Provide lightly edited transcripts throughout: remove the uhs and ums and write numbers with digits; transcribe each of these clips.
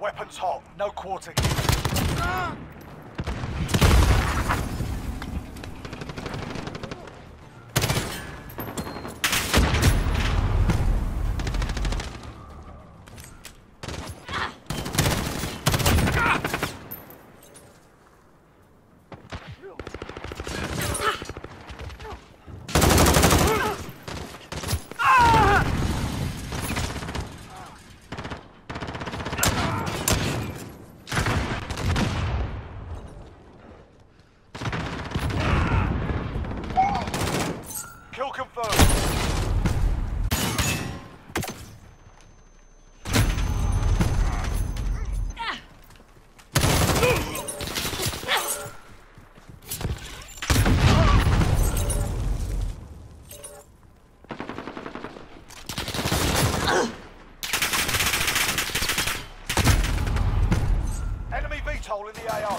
Weapons hot, no quarter. Kill confirmed. Enemy VTOL in the AO.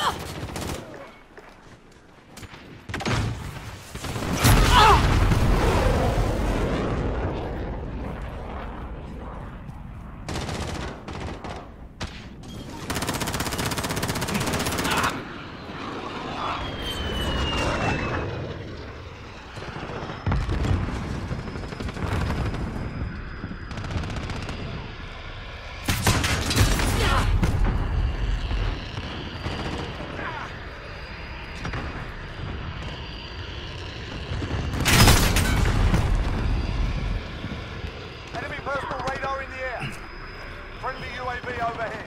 Enemy personal radar in the air. Friendly UAV overhead.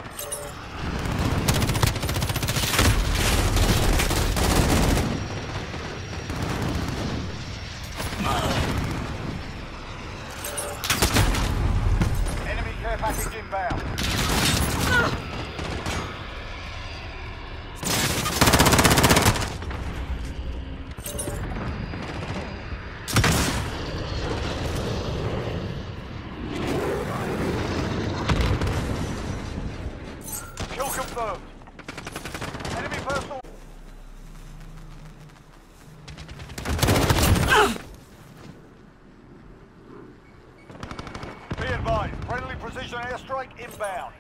Enemy care package inbound. Kill confirmed. Enemy personal. Be advised, friendly precision airstrike inbound.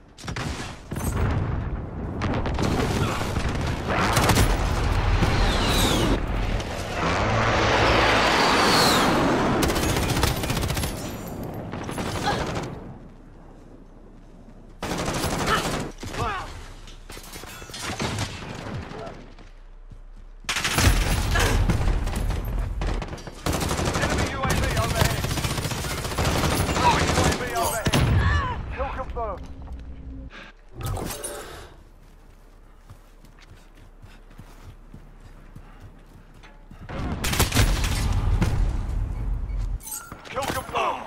Enemy UAV overhead. UAV overhead. Kill confirmed. Kill confirmed.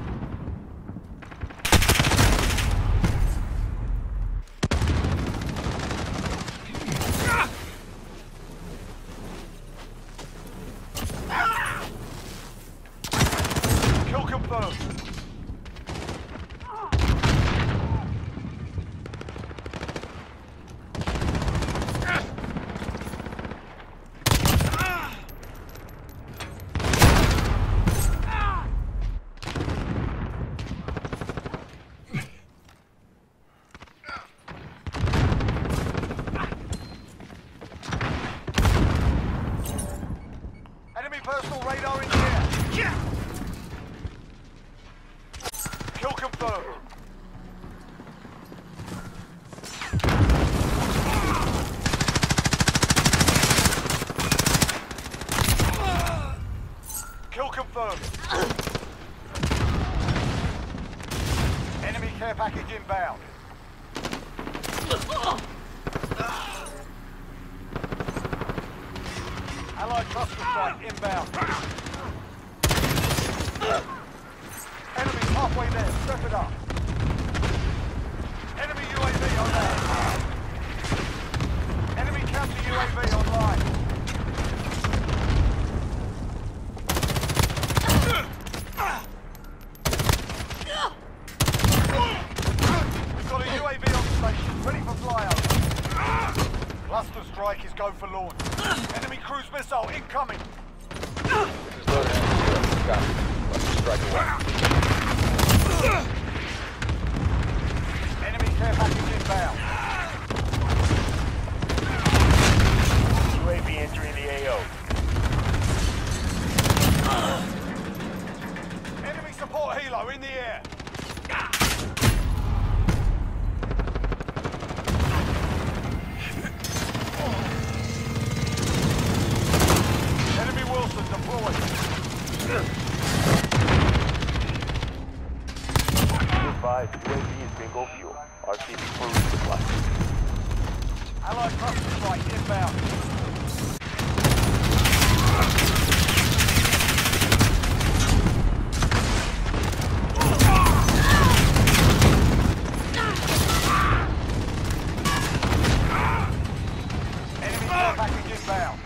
Kill confirmed. Enemy personal radar in the air. Kill confirmed. Kill confirmed. Enemy care package inbound. Allied cluster strike inbound. Enemy halfway there, step it up. Enemy UAV overhead. Enemy counter UAV online. We've got a UAV on station, ready for flyover. Cluster strike is go for launch. Enemy cruise missile incoming. This is loaded. Got it. Let's strike away. Enemy care UAV is bingo fuel. RTB for resupply. Allied cluster strike inbound. Enemy care package inbound.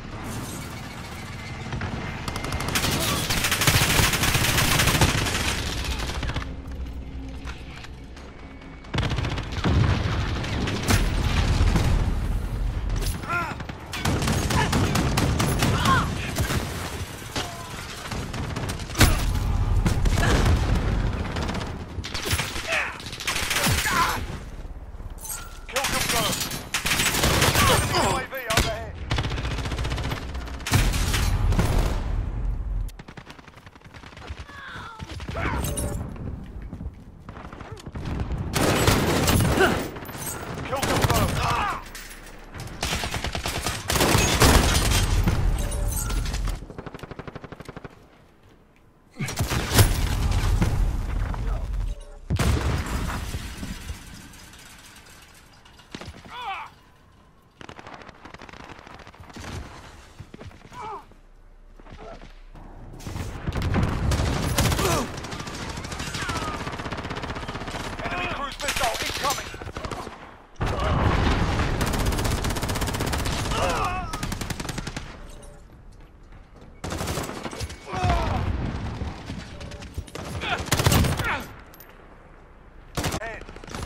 Kill confirmed. UAV overhead. Kill confirmed. Enemy cruise missile incoming. Head.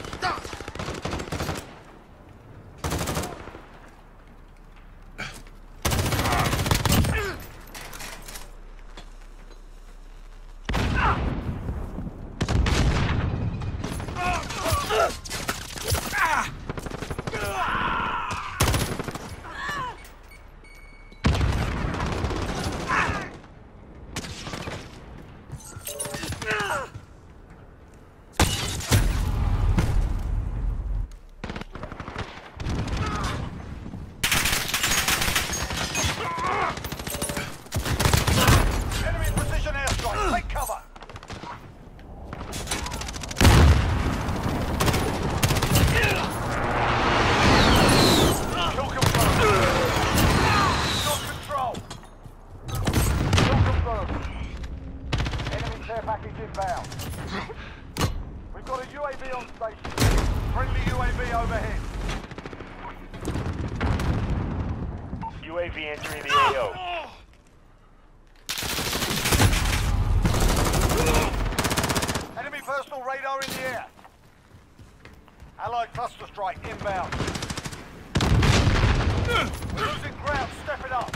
Enemy precision airstrike. Take cover. Kill confirmed. Got control. Kill confirmed. Enemy care package inbound. We've got a UAV on station. Friendly UAV overhead. UAV entering the AO. Enemy personal radar in the air. Allied cluster strike inbound. We're losing ground. Step it up.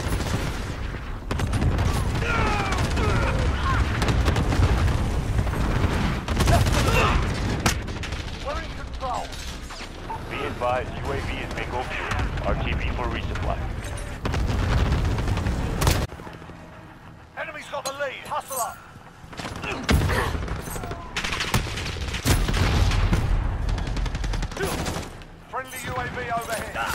We're in control. Be advised, UAV is bingo fuel. RTB for resupply. Enemy's got the lead. Hustle up. Friendly UAV overhead.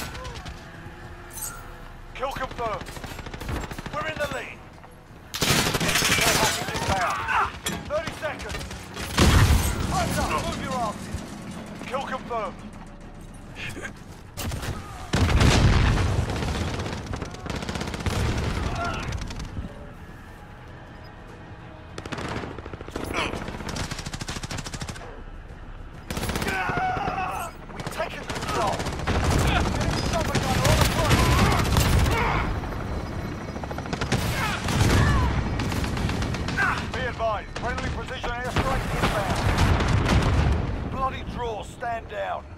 Kill confirmed. We're in the lead. Enemy care package inbound. 30 seconds. Time's up. Move your asses. Kill confirmed. We've taken control. Someone got all the front. Be advised, friendly precision airstrike inbound. Bloody draw, stand down.